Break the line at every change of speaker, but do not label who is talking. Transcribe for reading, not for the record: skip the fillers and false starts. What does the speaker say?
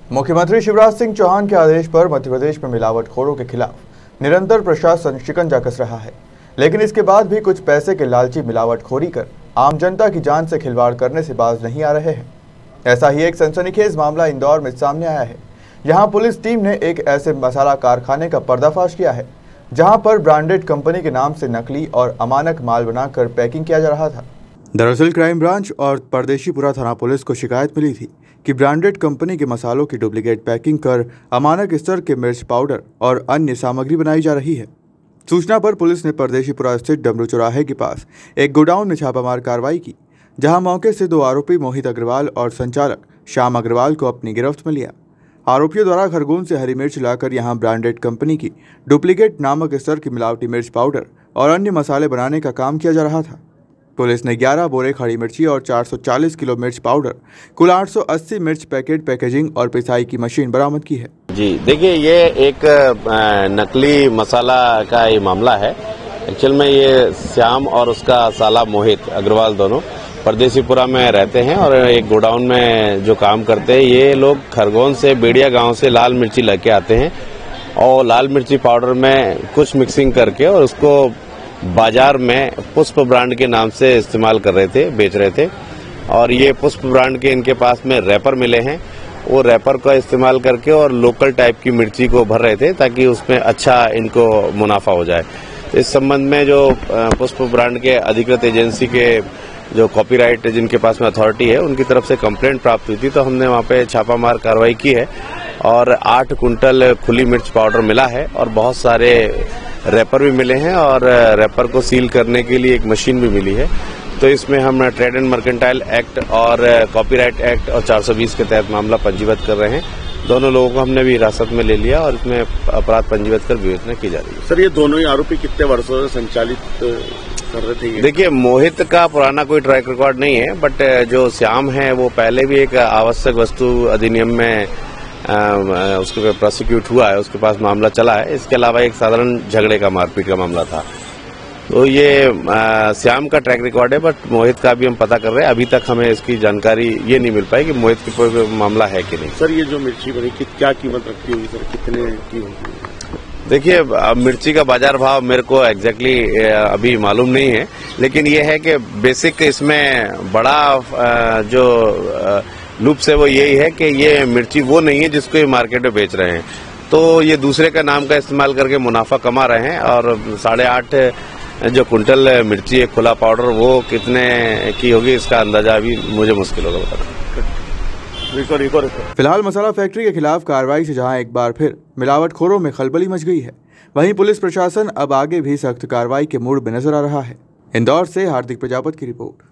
मुख्यमंत्री शिवराज सिंह चौहान के आदेश पर मध्य प्रदेश में मिलावटखोरों के खिलाफ निरंतर प्रशासन शिकंजा कस रहा है, लेकिन इसके बाद भी कुछ पैसे के लालची मिलावटखोरी कर आम जनता की जान से खिलवाड़ करने से बाज नहीं आ रहे हैं। ऐसा ही एक सनसनीखेज मामला इंदौर में सामने आया है। यहाँ पुलिस टीम ने एक ऐसे मसाला कारखाने का पर्दाफाश किया है जहाँ पर ब्रांडेड कंपनी के नाम से नकली और अमानक माल बनाकर पैकिंग किया जा रहा था। दरअसल क्राइम ब्रांच और परदेशीपुरा थाना पुलिस को शिकायत मिली थी कि ब्रांडेड कंपनी के मसालों की डुप्लीकेट पैकिंग कर अमानक स्तर के मिर्च पाउडर और अन्य सामग्री बनाई जा रही है। सूचना पर पुलिस ने परदेशीपुरा स्थित डमरू चौराहे के पास एक गोडाउन में छापामार कार्रवाई की, जहां मौके से 2 आरोपी मोहित अग्रवाल और संचालक श्याम अग्रवाल को अपनी गिरफ्त में लिया। आरोपियों द्वारा खरगोन से हरी मिर्च लाकर यहां ब्रांडेड कंपनी की डुप्लीकेट नामक स्तर की मिलावटी मिर्च पाउडर और अन्य मसाले बनाने का काम किया जा रहा था। पुलिस ने 11 बोरे खड़ी मिर्ची और 440 किलो मिर्च पाउडर, कुल 880 मिर्च पैकेट, पैकेजिंग और पिसाई की मशीन बरामद की है।
जी देखिए, ये एक नकली मसाला का ये मामला है। एक्चुअल में ये श्याम और उसका साला मोहित अग्रवाल दोनों परदेशीपुरा में रहते हैं और एक गोडाउन में जो काम करते हैं। ये लोग खरगोन से बेड़िया गांव से लाल मिर्ची लेके आते हैं और लाल मिर्ची पाउडर में कुछ मिक्सिंग करके और उसको बाजार में पुष्प ब्रांड के नाम से इस्तेमाल कर रहे थे, बेच रहे थे। और ये पुष्प ब्रांड के इनके पास में रैपर मिले हैं, वो रैपर का इस्तेमाल करके और लोकल टाइप की मिर्ची को भर रहे थे ताकि उसमें अच्छा इनको मुनाफा हो जाए। इस संबंध में जो पुष्प ब्रांड के अधिकृत एजेंसी के जो कॉपीराइट जिनके पास में अथॉरिटी है उनकी तरफ से कंप्लेंट प्राप्त हुई थी, तो हमने वहाँ पे छापामार कार्रवाई की है और 8 कुंटल खुली मिर्च पाउडर मिला है और बहुत सारे रैपर भी मिले हैं और रैपर को सील करने के लिए एक मशीन भी मिली है। तो इसमें हम ट्रेड एंड मर्केंटाइल एक्ट और कॉपीराइट एक्ट और 420 के तहत मामला पंजीबद्ध कर रहे हैं। दोनों लोगों को हमने भी हिरासत में ले लिया और इसमें अपराध पंजीबद्ध कर विवेचना की जा रही है।
सर, ये दोनों ही आरोपी कितने वर्षों से संचालित कर रहे थे?
देखिए, मोहित का पुराना कोई ट्रैक रिकॉर्ड नहीं है, बट जो श्याम है वो पहले भी एक आवश्यक वस्तु अधिनियम में उसके पे प्रोसिक्यूट हुआ है, उसके पास मामला चला है। इसके अलावा एक साधारण झगड़े का, मारपीट का मामला था। तो ये श्याम का ट्रैक रिकॉर्ड है, बट मोहित का भी हम पता कर रहे हैं। अभी तक हमें इसकी जानकारी ये नहीं मिल पाई कि मोहित की कोई मामला है कि नहीं।
सर, ये जो मिर्ची बनी क्या कीमत रखती होगी सर, कितने की होगी?
देखिए, मिर्ची का बाजार भाव मेरे को एग्जैक्टली अभी मालूम नहीं है, लेकिन ये है कि बेसिक इसमें बड़ा जो लूप्स है वो यही है कि ये मिर्ची वो नहीं है जिसको ये मार्केट में बेच रहे हैं। तो ये दूसरे का नाम का इस्तेमाल करके मुनाफा कमा रहे हैं और 8.5 जो कुंटल मिर्ची है खुला पाउडर, वो कितने की होगी इसका अंदाजा अभी मुझे मुश्किल होगा बताना।
फिलहाल मसाला फैक्ट्री के खिलाफ कार्रवाई से जहां एक बार फिर मिलावटखोरों में खलबली मच गई है, वहीं पुलिस प्रशासन अब आगे भी सख्त कार्रवाई के मूड में नजर आ रहा है। इंदौर से हार्दिक प्रजापति की रिपोर्ट।